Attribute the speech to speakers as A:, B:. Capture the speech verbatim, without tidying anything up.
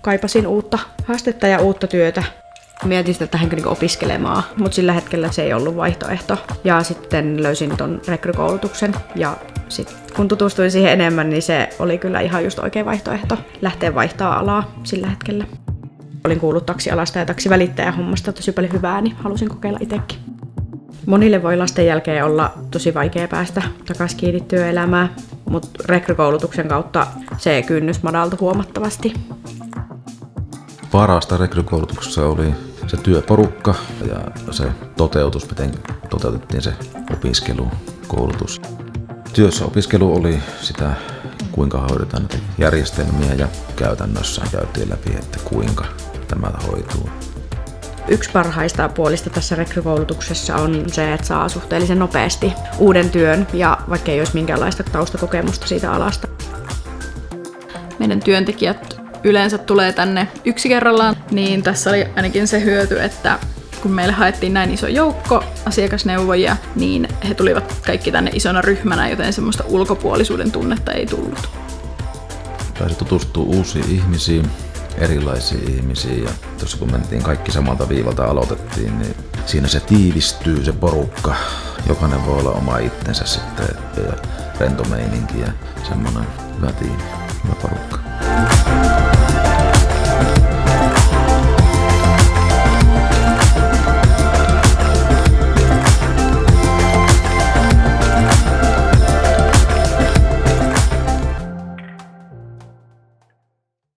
A: kaipasin uutta haastetta ja uutta työtä. Mietin sitä, että lähdenkö niinku opiskelemaan, mutta sillä hetkellä se ei ollut vaihtoehto. Ja sitten löysin ton rekrykoulutuksen ja sit, kun tutustuin siihen enemmän, niin se oli kyllä ihan just oikea vaihtoehto lähteä vaihtaa alaa sillä hetkellä. Olin kuullut taksialasta ja taksivälittäjän hommasta tosi paljon hyvää, niin halusin kokeilla itsekin. Monille voi lasten jälkeen olla tosi vaikea päästä takaisin kiinni työelämään, mutta rekrykoulutuksen kautta se kynnys madaltui huomattavasti.
B: Parasta rekrykoulutuksessa oli se työporukka ja se toteutus, miten toteutettiin se opiskelu, koulutus. Työssä opiskelu oli sitä, kuinka hoidetaan näitä järjestelmiä ja käytännössä käytiin läpi, että kuinka tämä hoituu.
A: Yksi parhaista puolista tässä rekrykoulutuksessa on se, että saa suhteellisen nopeasti uuden työn ja vaikka ei olisi minkäänlaista taustakokemusta siitä alasta.
C: Meidän työntekijät yleensä tulee tänne yksi kerrallaan, niin tässä oli ainakin se hyöty, että kun meille haettiin näin iso joukko asiakasneuvojia, niin he tulivat kaikki tänne isona ryhmänä, joten semmoista ulkopuolisuuden tunnetta ei tullut.
B: Pääsi tutustua uusiin ihmisiin, erilaisiin ihmisiin ja tuossa kun mentiin kaikki samalta viivalta aloitettiin, niin siinä se tiivistyy se porukka. Jokainen voi olla oma itsensä sitten ja rento meininki ja semmoinen hyvä tiimi, hyvä porukka.